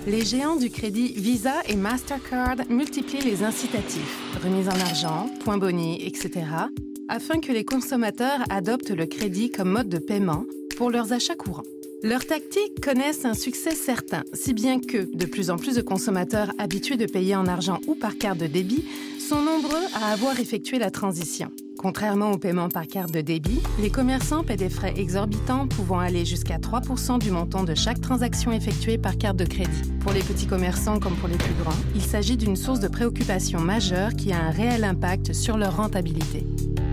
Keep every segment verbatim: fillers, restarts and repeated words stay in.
Les géants du crédit Visa et Mastercard multiplient les incitatifs, remises en argent, points bonus, et cetera, afin que les consommateurs adoptent le crédit comme mode de paiement pour leurs achats courants. Leurs tactiques connaissent un succès certain, si bien que de plus en plus de consommateurs habitués de payer en argent ou par carte de débit sont nombreux à avoir effectué la transition. Contrairement au paiement par carte de débit, les commerçants paient des frais exorbitants pouvant aller jusqu'à trois pour cent du montant de chaque transaction effectuée par carte de crédit. Pour les petits commerçants comme pour les plus grands, il s'agit d'une source de préoccupation majeure qui a un réel impact sur leur rentabilité.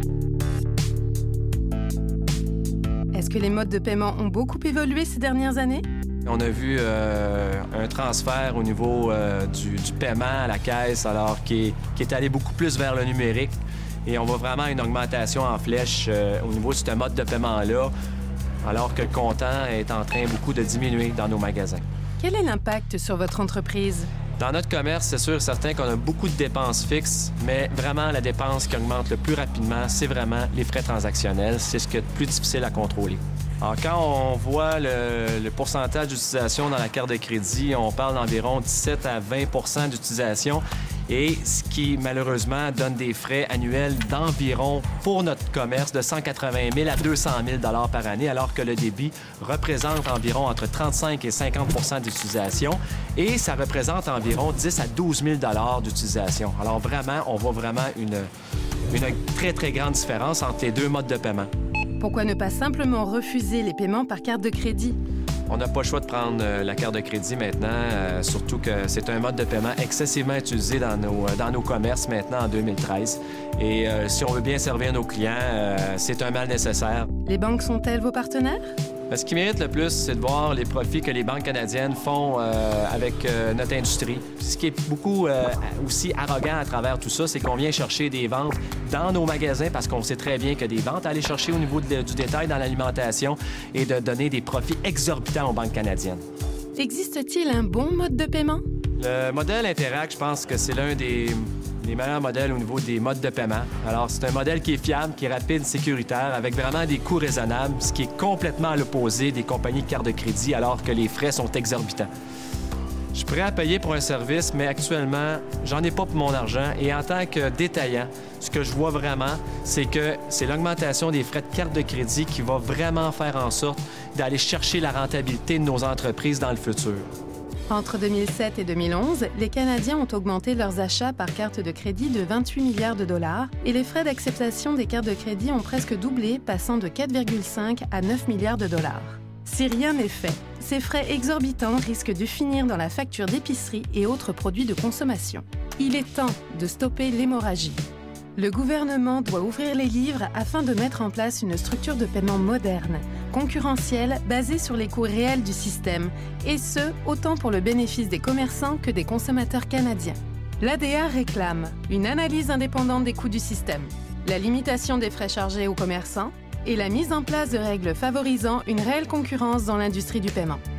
Est-ce que les modes de paiement ont beaucoup évolué ces dernières années? On a vu euh, un transfert au niveau euh, du, du paiement à la caisse, alors qui est, qui est allé beaucoup plus vers le numérique. Et on voit vraiment une augmentation en flèche euh, au niveau de ce mode de paiement-là, alors que le comptant est en train beaucoup de diminuer dans nos magasins. Quel est l'impact sur votre entreprise? Dans notre commerce, c'est sûr et certain qu'on a beaucoup de dépenses fixes, mais vraiment la dépense qui augmente le plus rapidement, c'est vraiment les frais transactionnels. C'est ce qui est le plus difficile à contrôler. Alors, quand on voit le, le pourcentage d'utilisation dans la carte de crédit, on parle d'environ dix-sept à vingt pour cent d'utilisation, et ce qui, malheureusement, donne des frais annuels d'environ, pour notre commerce, de cent quatre-vingt mille à deux cent mille dollars par année, alors que le débit représente environ entre trente-cinq et cinquante pour cent d'utilisation, et ça représente environ dix à douze mille dollars d'utilisation. Alors, vraiment, on voit vraiment une, une très, très grande différence entre les deux modes de paiement. Pourquoi ne pas simplement refuser les paiements par carte de crédit? On n'a pas le choix de prendre euh, la carte de crédit maintenant, euh, surtout que c'est un mode de paiement excessivement utilisé dans nos, euh, dans nos commerces maintenant en deux mille treize. Et euh, si on veut bien servir nos clients, euh, c'est un mal nécessaire. Les banques sont-elles vos partenaires? Ce qui mérite le plus, c'est de voir les profits que les banques canadiennes font euh, avec euh, notre industrie. Ce qui est beaucoup euh, aussi arrogant à travers tout ça, c'est qu'on vient chercher des ventes dans nos magasins parce qu'on sait très bien que des ventes à aller chercher au niveau de, du détail dans l'alimentation et de donner des profits exorbitants aux banques canadiennes. Existe-t-il un bon mode de paiement? Le modèle Interac, je pense que c'est l'un des... les meilleurs modèles au niveau des modes de paiement. Alors, c'est un modèle qui est fiable, qui est rapide, sécuritaire, avec vraiment des coûts raisonnables, ce qui est complètement à l'opposé des compagnies de carte de crédit, alors que les frais sont exorbitants. Je suis prêt à payer pour un service, mais actuellement, j'en ai pas pour mon argent. Et en tant que détaillant, ce que je vois vraiment, c'est que c'est l'augmentation des frais de carte de crédit qui va vraiment faire en sorte d'aller chercher la rentabilité de nos entreprises dans le futur. Entre deux mille sept et deux mille onze, les Canadiens ont augmenté leurs achats par carte de crédit de vingt-huit milliards de dollars et les frais d'acceptation des cartes de crédit ont presque doublé, passant de quatre virgule cinq à neuf milliards de dollars. Si rien n'est fait, ces frais exorbitants risquent de finir dans la facture d'épicerie et autres produits de consommation. Il est temps de stopper l'hémorragie. Le gouvernement doit ouvrir les livres afin de mettre en place une structure de paiement moderne, concurrentielle, basée sur les coûts réels du système, et ce, autant pour le bénéfice des commerçants que des consommateurs canadiens. L'A D A réclame une analyse indépendante des coûts du système, la limitation des frais chargés aux commerçants et la mise en place de règles favorisant une réelle concurrence dans l'industrie du paiement.